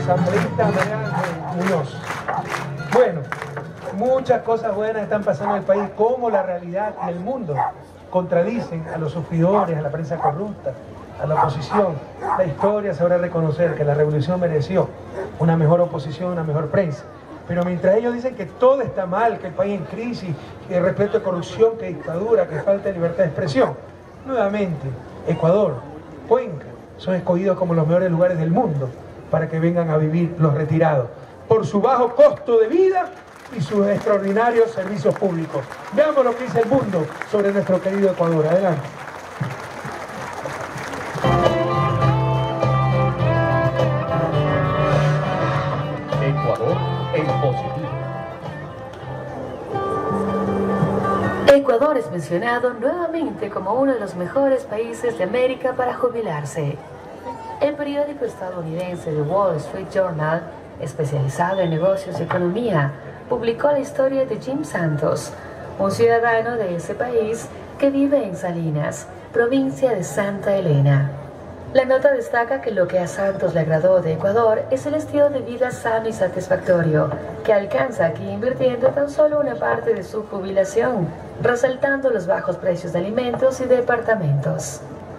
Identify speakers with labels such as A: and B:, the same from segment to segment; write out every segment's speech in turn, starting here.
A: asambleísta Mariana Muñoz. Bueno, muchas cosas buenas están pasando en el país, como la realidad y el mundo contradicen a los sufridores, a la prensa corrupta, a la oposición. La historia sabrá reconocer que la revolución mereció una mejor oposición, una mejor prensa. Pero mientras ellos dicen que todo está mal, que el país en crisis, que hay respeto de corrupción, que dictadura, que falta de libertad de expresión, nuevamente Ecuador, Cuenca, son escogidos como los mejores lugares del mundo para que vengan a vivir los retirados, por su bajo costo de vida y sus extraordinarios servicios públicos. Veamos lo que dice el mundo sobre nuestro querido Ecuador. Adelante.
B: Ecuador en positivo.
C: Ecuador es mencionado nuevamente como uno de los mejores países de América para jubilarse. El periódico estadounidense The Wall Street Journal, especializado en negocios y economía, publicó la historia de Jim Santos, un ciudadano de ese país que vive en Salinas, provincia de Santa Elena. La nota destaca que lo que a Santos le agradó de Ecuador es el estilo de vida sano y satisfactorio que alcanza aquí invirtiendo tan solo una parte de su jubilación, resaltando los bajos precios de alimentos y departamentos.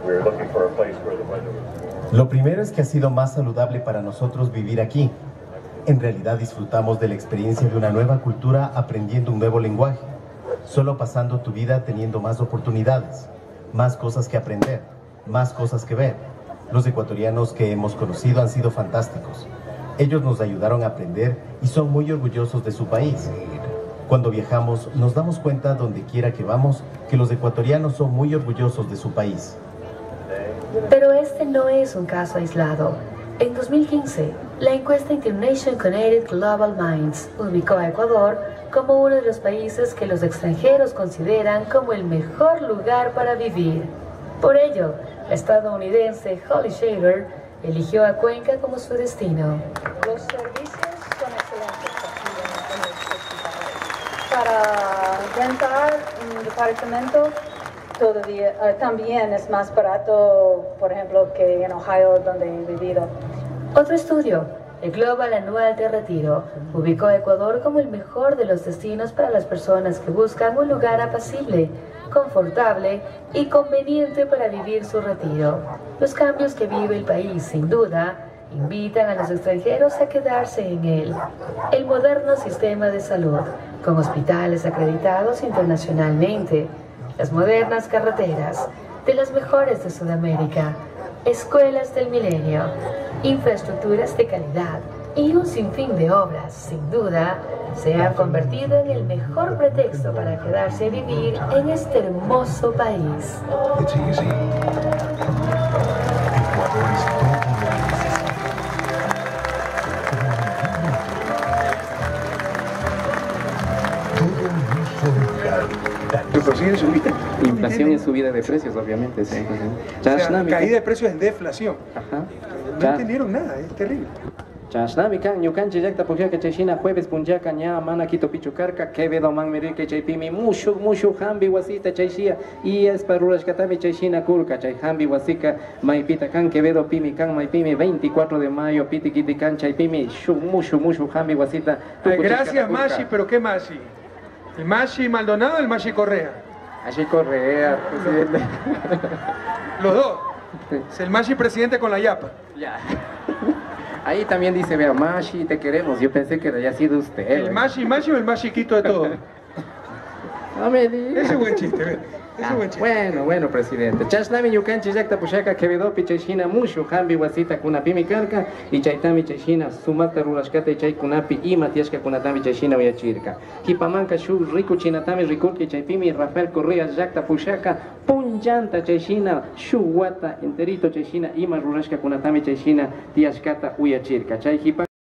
D: Lo primero es que ha sido más saludable para nosotros vivir aquí. En realidad disfrutamos de la experiencia de una nueva cultura aprendiendo un nuevo lenguaje, solo pasando tu vida teniendo más oportunidades, más cosas que aprender, más cosas que ver. Los ecuatorianos que hemos conocido han sido fantásticos. Ellos nos ayudaron a aprender y son muy orgullosos de su país. Cuando viajamos nos damos cuenta donde quiera que vamos que los ecuatorianos son muy orgullosos de su país.
C: Pero este no es un caso aislado. En 2015, la encuesta International Connected Global Minds ubicó a Ecuador como uno de los países que los extranjeros consideran como el mejor lugar para vivir. Por ello, la estadounidense Holly Shaver eligió a Cuenca como su destino.
E: Los servicios son excelentes aquí en el hospital. Para rentar un departamento todavía también es más barato, por ejemplo, que en Ohio, donde he vivido.
C: Otro estudio, el Global Anual de Retiro, ubicó a Ecuador como el mejor de los destinos para las personas que buscan un lugar apacible, confortable y conveniente para vivir su retiro. Los cambios que vive el país, sin duda, invitan a los extranjeros a quedarse en él. El moderno sistema de salud, con hospitales acreditados internacionalmente, las modernas carreteras, de las mejores de Sudamérica, escuelas del milenio, infraestructuras de calidad y un sinfín de obras, sin duda, se han convertido en el mejor pretexto para quedarse a vivir en este hermoso país.
F: It's easy. Ecuador es todo lo que necesita. Todo un solo lugar.
A: ¿Tu prosigue subida?
G: Inflación y subida de precios, obviamente. Sí.
A: O sea, caída de precios es deflación.
G: Ajá.
A: No entendieron nada, es terrible.
G: Chashnami kan ñukanchik llaqta pukllayqa chayshina jueves punllaqa ña mana Quito pichukarka Quevedo manmi rirka chaypimi mushu hambi wasita chayshia y espa rurashkatami chayshina kurka chay hambi wasika maypita kan Quevedo pimi kan maypimi 24 de mayo piti kiti kan chaypimi mushu hambi wasita.
A: Gracias Mashi, pero ¿qué Mashi? ¿El Mashi Maldonado o el Mashi Correa?
G: Allí Correa, presidente.
A: Los dos. Es el Mashi presidente con la yapa.
G: Ya. Ahí también dice, vea, Mashi, te queremos. Yo pensé que había sido usted.
A: ¿El Mashi o el más chiquito de todos?
G: No me digas.
A: Ese es buen chiste, ¿ves? Ese es buen chiste.
G: Bueno, presidente. Chashnami yukanchi llaqta pushaka Quevedopi chayshina mushu hambi wasita kunapimi karka y chaytami chayshina sumata rurashkata y chay kunapi ima tiashka kunatami chayshina uyachirka. Hipamanka shu riku chinatami rikurki chaypimi Rafael Correa llaqta pushaka punllanta chayshina shu wata enterito chayshina ima rurashka kunatami chayshina tiashkata uyachirka. Chay hipa